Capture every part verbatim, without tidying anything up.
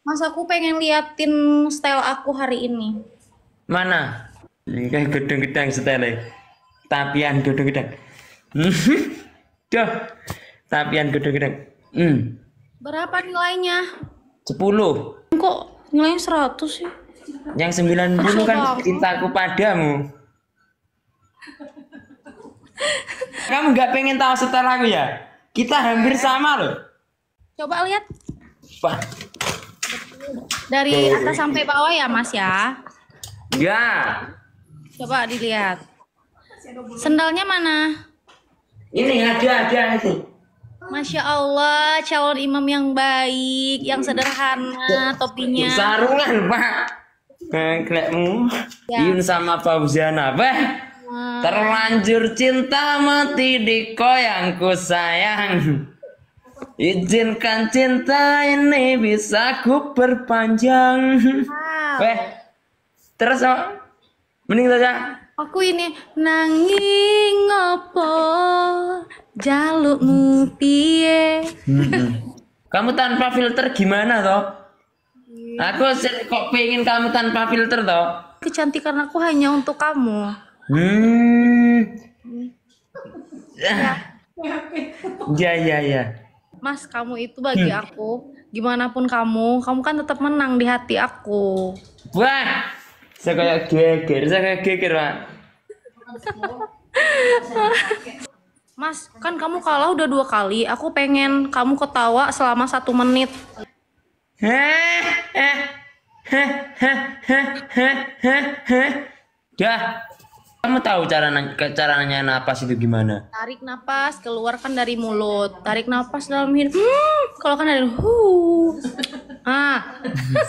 Mas aku pengen liatin style aku hari ini. Mana? Kayak gedung-gedang setele. Tapian gedung-gedang. Duh. Tapian gedung-gedang. Hmm. Berapa nilainya? Sepuluh. Kok nilainya seratus sih? Yang sembilan puluh Mahal kan banget. cintaku padamu. Kamu nggak pengen tahu style aku ya? Kita hampir sama loh. Coba lihat Pak. dari atas sampai bawah ya Mas ya. Ya. Coba dilihat. Sendalnya mana? Ini ada ada itu. Masya Allah, calon imam yang baik, yang sederhana, topinya. Sarungan, Pak. Kelekmu. Ya. Yun sama Fauziana, Pak. Wah. Terlanjur cinta mati di koyangku sayang. Izinkan cinta ini bisa ku perpanjang. Wow. Weh. Terus apa? Mending saja. Aku ini nanging ngopo jalukmu piye. Kamu tanpa filter gimana toh? Aku se- kok pengen kamu tanpa filter toh? Kecantikan aku hanya untuk kamu. Hmm. Ya ya ya. Mas, kamu itu bagi aku, gimana pun kamu, kamu kan tetap menang di hati aku. Wah. Saya kayak geger, saya kayak geger, Pak. Mas, kan kamu kalah udah dua kali. Aku pengen kamu ketawa selama satu menit. Heh, heh, heh, heh, heh, heh, heh, heh. Dah. Kamu tahu cara caranya napas itu gimana? Tarik napas, keluarkan dari mulut. Tarik napas dalam hidung. Hmm, keluarkan dari huh. Ah.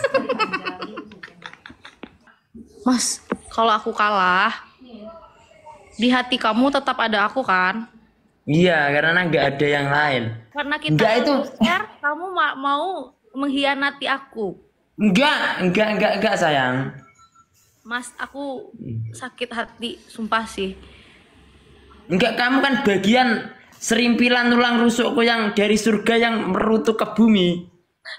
Mas, kalau aku kalah, di hati kamu tetap ada aku kan? Iya, karena nggak ada yang lain. Karena kita Enggak itu. ya, kamu ma- mau mengkhianati aku. Enggak, enggak, enggak, enggak sayang. Mas, aku sakit hati, sumpah sih. Enggak, kamu kan bagian serimpilan tulang rusukku yang dari surga yang merutuk ke bumi.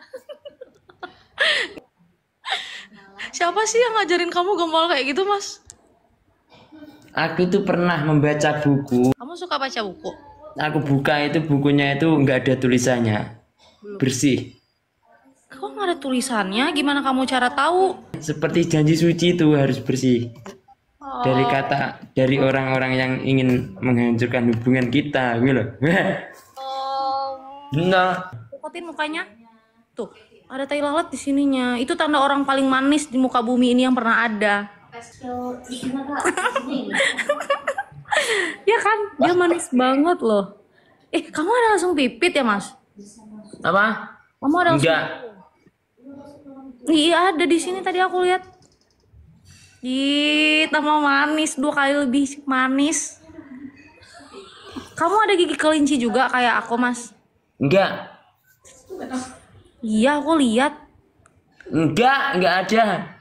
Siapa sih yang ngajarin kamu gombal kayak gitu, Mas? Aku tuh pernah membaca buku. Kamu suka baca buku? Aku buka itu bukunya itu nggak ada tulisannya. Bersih. Kok nggak ada tulisannya? Gimana kamu cara tahu? Seperti janji suci itu harus bersih. Dari kata dari orang-orang yang ingin menghancurkan hubungan kita, gitu loh. Oh, Enggak. deketin mukanya. Tuh, ada tai lalat di sininya. Itu tanda orang paling manis di muka bumi ini yang pernah ada. Ya kan, dia manis banget loh. Eh, kamu ada langsung pipit ya, Mas? Apa? Kamu ada langsung... Enggak. Iya, ada di sini tadi aku lihat. Ih, tambah manis, dua kali lebih manis. Kamu ada gigi kelinci juga kayak aku, Mas? Enggak. Iya, aku lihat. Enggak, enggak ada.